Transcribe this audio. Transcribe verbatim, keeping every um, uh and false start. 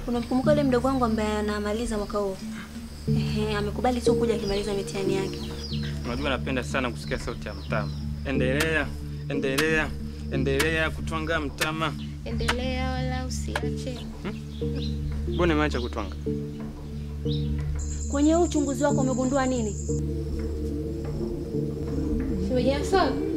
Unamkumbuka yule mdogo wangu ambaye anamaliza mwaka huu? Ehe, amekubali tu kuja akimaliza mitihani yake. Unajua napenda sana kusikia sauti ya mtama. Endelea, endelea, endelea kutwanga mtama. Endelea wala usiache. Mbona umeacha kutwanga? Kwenye uchunguzi wako umegundua nini? Shemeji Nasoro.